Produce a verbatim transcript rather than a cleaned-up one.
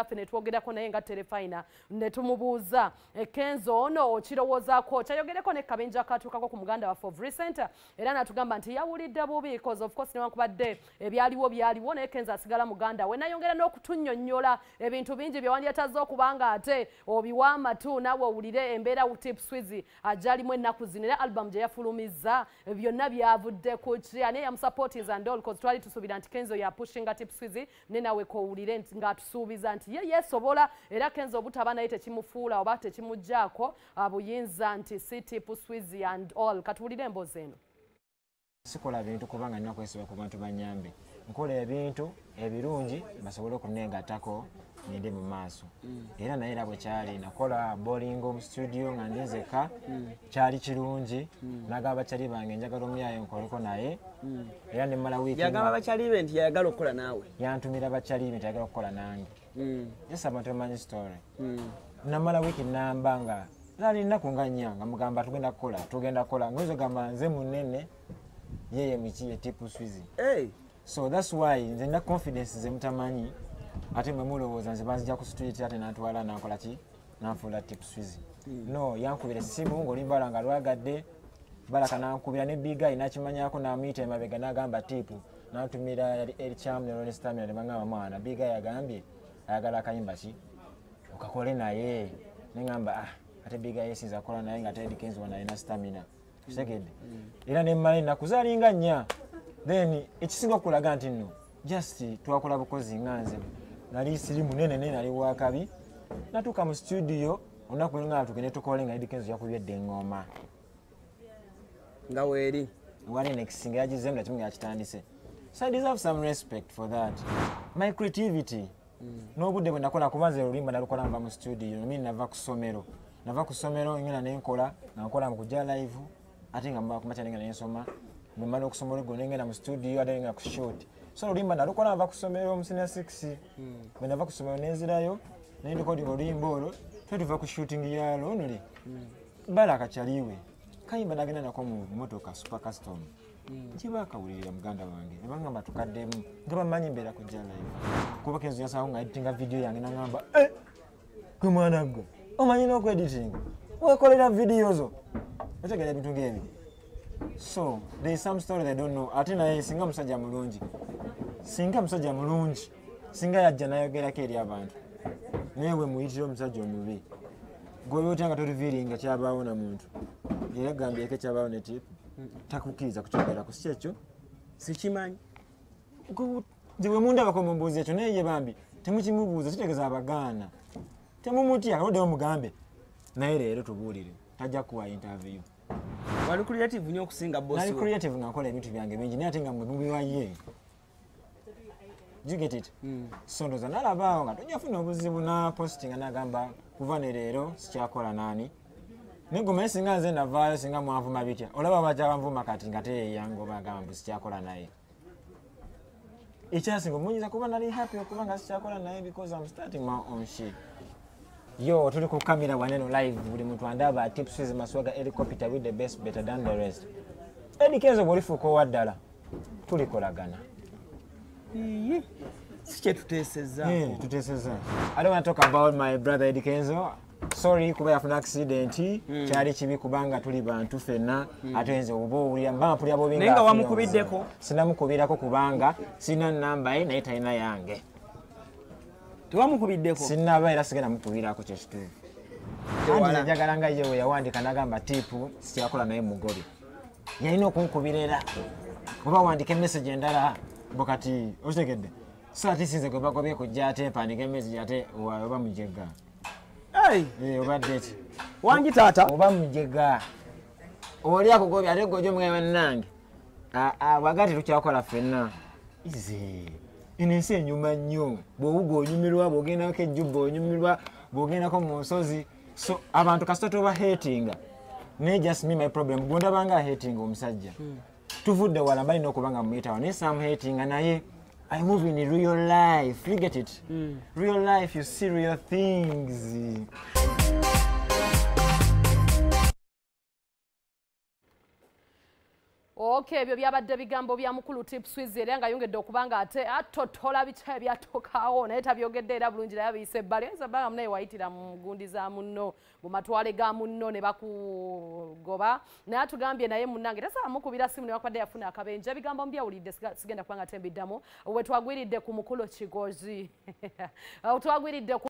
yaffe ne twogerako naye nga terefayina ne tumubuuza Kenzo ono okirowoozaako kyayogereko ne kabenja katuukako ku muganda waffe of recent era n'atugamba nti yawulidde bubi because of course newankubadde ebyaliwo byaliwo naye Kenzo asigala muganda we nayongera n'okutunnyonnyola ebintu bingi bye wandyetazze okubanga ate obiwa amatu naawe owulire embeera tip Swizzy ajalimu ennaku zino era album gye yafulumizza byonna byavudde ku ki ani yamusupporters and all because twali tusuubira nti Kenzo yapushinga tip Swizzy ne nawe kowulire ng'atusuubiza nti ye yeesobola era Kenzo obutaba naye tekimufuula oba tekimugjaako abuyinza nti si tip Swizzy and all katuwulire emboozi eno. Sikola bintu kubanga nina kwesiba ku bantu banyambe nkola ebintu ebirungi basobole okunengatako ninde mu maaso era naye era bwe kyali nakola bowling mu studio nga ndinzeka kyali kirungi nagamba bakyali bange njagala omuyayo nkoleko naye era ne mala weekend yagamba bakyali be nti yagala okukola naawe yantumira bakyali be nti yagala okukola nange just about a man story namala weekend nambanga nali nnaku nga nnya nga mugamba tugenda kukola tugenda kukola ngozo gamba nze munene yeye michi tip Swizzy. Hey. So that's why nze na confidence ze mutamanyi ate mwe mulowooza nze banzija ku street ate natwala nakola ki nanfuula tip Swizzy. Mm. No yankubira simu ng'olimbala nga lwagadde balaka nankubira ne big guy nakimanyako namuyita emabega nagamba tip nantumira eri cham ne Rolling Stamina ne bangamba mwana big guy agambye ayagala akayimba ki okakole naye nengamba ah ate big guy yesinza akola naye nga Ted Kenzo naye na Stamina. Second. Era ne mali nakuzalinga nnya. Then ekisinga kulaga nti nno just twakola bukozi nganze. Nali siri munene nene nali wakabi. Natuka mu studio onaku nga tugende tukole nga Ted Kenzo yakubye ngoma. Nga weri. Wali nekisinga yagize mla kimunga yakitandise. So I deserve some respect for that. My creativity. Mm. N'obudde bwe nakola kubanze lulimba nalukola nva mu studio. Mimi nava ku somero. Nava ku somero ngena nenkola nankola mu kujja live. Ate nga mba kumacha nenga nensoma mmala okusomera go nenga mu studio ate nga ku shoot so lulimba nalukola nva kusomera mu senior six mm. Bwe nava kusomera nenzirayo nende kodi lulimbo olwo tuva ku shooting ya lonely mm. Bala akachaliwe kayimba nagenda nako mu motoka super custom mm. Kiba akawulira muganda wange nebangamba tukaddemu ngaba manyi mbera kujja live kuba Kenzo yasaho nga editinga video yange nangamba eh kwe mwana gwe omanyi n'oku editing wekolera video zo otegera ebintu ngebi. So there is some story they don't know ate naye singa musajja mulungi singa musajja mulungi singa yajja nayogerako eri abantu newe muyitire omusajja omubi gwe otanga totuviiringa kyabaawo na muntu era gambyeko kyabaawo ne tip takukkiriza kukyogera si kyekyo sikimanyi gwe mundabako mumbuuzi ekyo naye ye bambi temukimubuuza kitegeeza abagaana temumutya kaloddewo mugambe naye leero tubuulire tajja kuwa interview. Wali creative nnyo okusinga boss. Nali creative ngakola ebintu byange bingi naye ate nga mubiwaye. You get it? Mm. So ndoza nalabaawo nga tonyafuna obuzibu na posting nagamba kuva ne leero sikyakola nani. Nengoma singa nze navaayo singa mwanvuma bitya. Olaba baja banvuma kati nga te yango bagamba sikyakola naye. Ekyasinga munyiza kuba nali happy okubanga sikyakola naye because I'm starting my own shit. Yo, tuli ku kamera waneno live buli muntu andaba tip Swizzy maswaga helicopter with the best better than the rest. Edi Kenzo bolifuko waddala. Tuli kolagana. Yee. Sike tuteseza. Yeah, tuteseza. I don't want to talk about my brother Edi Kenzo. Sorry kuba yafuna accident. Mm. Kyali kibi kubanga tuli bantu fenna mm. Atenze obo uli amba puli abo binga. Nenga wamukubiddeko. Sinamukubirako kubanga sina namba ye naye talina yange. Tuwamukubiddeko. Sinaba era sigenda mukubirako kye kituufu. Andi njagala nga ye we yawandika nagamba tipu sikyakola naye mugobe. Yalina okunkubira era. Oba wandika message endala bokati otegedde. So ati sinze gwe bagobye kujja ate mpandika message ate oba mujega. Hey! Eh oba date. Wangi tata. Oba mujega. Oli akugobye ate gojo mwe nange. Ah ah wagati tukyakola fenna. Easy. Inensi enyuma nnyo bw'owuga onyumirwa bw'ogenda ko ejjubba onyumirwa bw'ogenda ko mu nsozi so abantu kasita toba hatinga ne just me my problem gwondabanga hatinga omusajja hmm. Tuvudde wala mbali n'okubanga muyitawo naye some hatinga naye I move in real life you get it hmm. Real life you see real things. Oh Okay, ebyo byabadde bigambo bya mukulu tip Swizzy era nga yongedde okubanga ate atotola bica ebyatokaawo naye tabyogedde era bulungi naye abiyise ebbali oyinza bbanga munaye wayitira mu gundi za munno mu matwale ga munno ne bakugoba naye atugambye naye munnange tasaba mukubira simu ne wakubadde yafuna akabenje ebigambo mbyawulidde sigenda kubanga tembiddamu we twagwiridde ku mukulu Kigozi twagwiridde